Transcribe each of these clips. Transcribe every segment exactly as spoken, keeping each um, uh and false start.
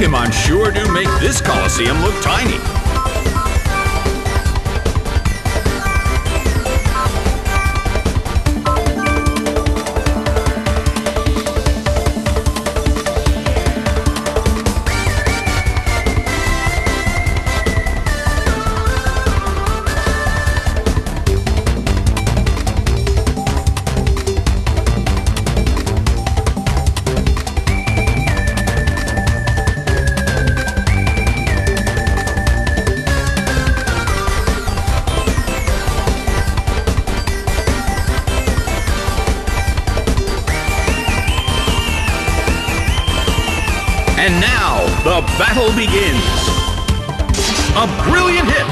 Pokemon sure do make this Colosseum look tiny. And now, the battle begins. A brilliant hit.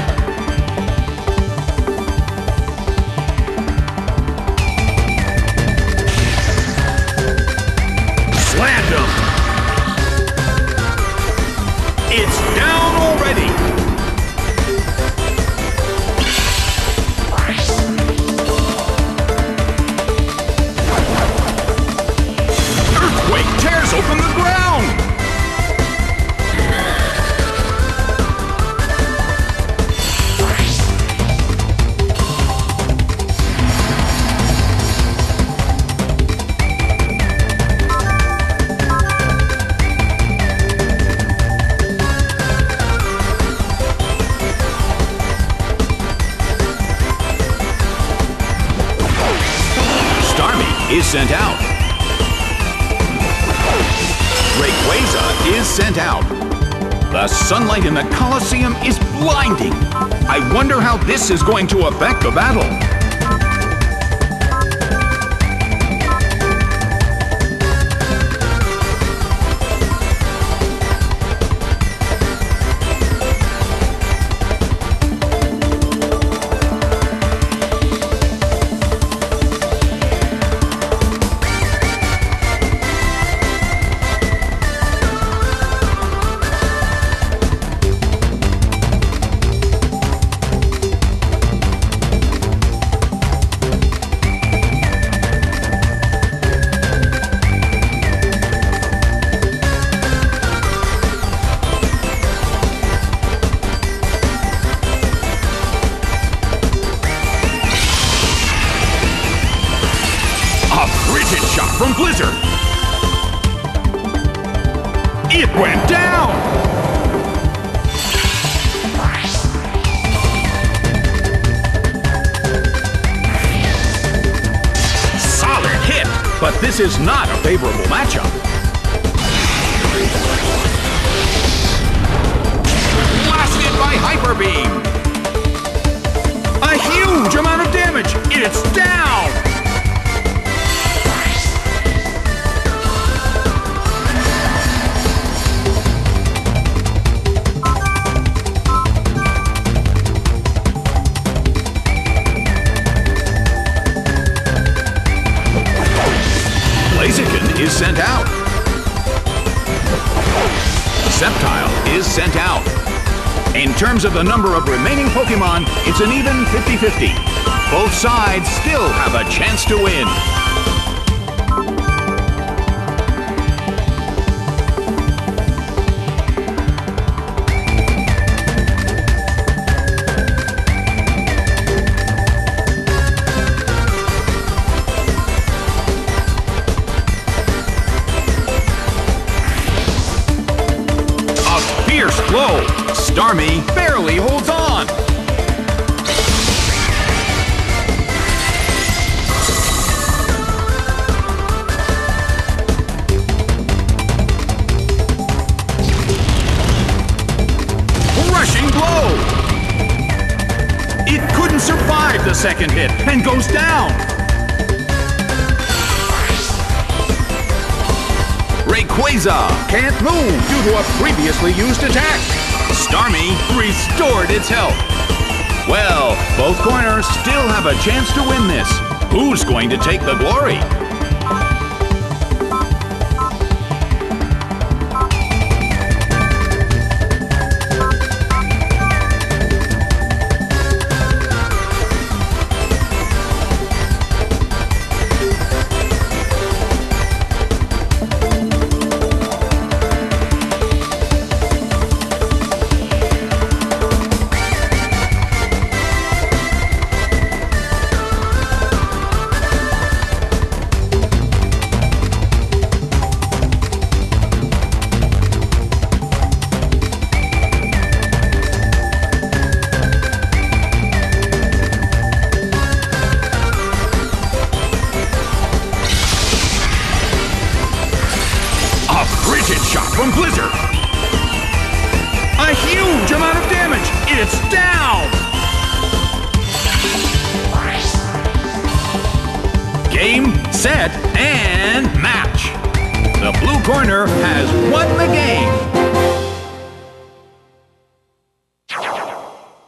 Slammed him. It's down already. Earthquake tears open the ground. Is sent out. Rayquaza is sent out. The sunlight in the Colosseum is blinding. I wonder how this is going to affect the battle. From Blizzard. It went down. Solid hit, but this is not a favorable matchup. Blasted by Hyper Beam. A huge amount of damage. It's down. Blaziken is sent out. Sceptile is sent out. In terms of the number of remaining Pokemon, it's an even fifty fifty. Both sides still have a chance to win. Fierce blow. Starmie barely holds on. Rushing blow. It couldn't survive the second hit and goes down. Rayquaza can't move due to a previously used attack. Starmie restored its health. Well, both corners still have a chance to win this. Who's going to take the glory? It's down! Game, set, and match. The blue corner has